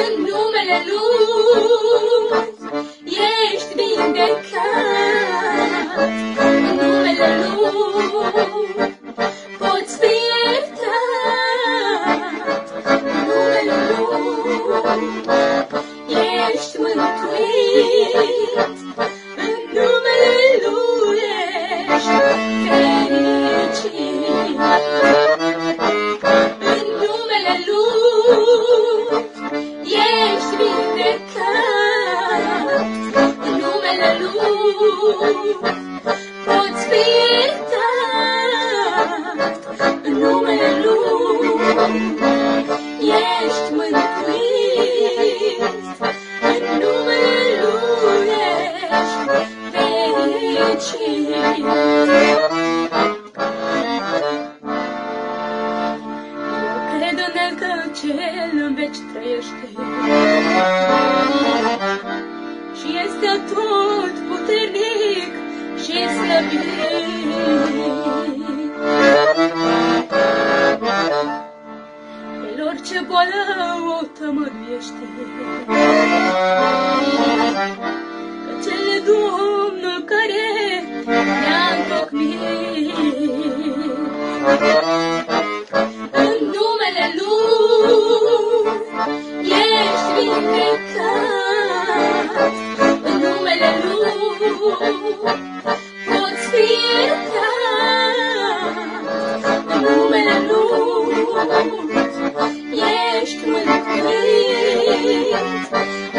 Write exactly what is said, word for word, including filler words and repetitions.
în numele Lui ești vindecat, în numele Lui poți fi iertat, în numele Lui ești mântuit, în numele Lui ești fericit. În numele Lui ești vindecat, în numele Lui poți fi iertat, în numele Lui ești mântuit, în numele Lui ești fericit. Cred în El că Cel în veci trăiește și este atot puternic și slăbit. El orice boală o tămăduiește, că Cel e Domnul care ne-a întocmit. În numele Lui ești vindecat, în numele Lui poți fi iertat, în numele Lui ești mântuit,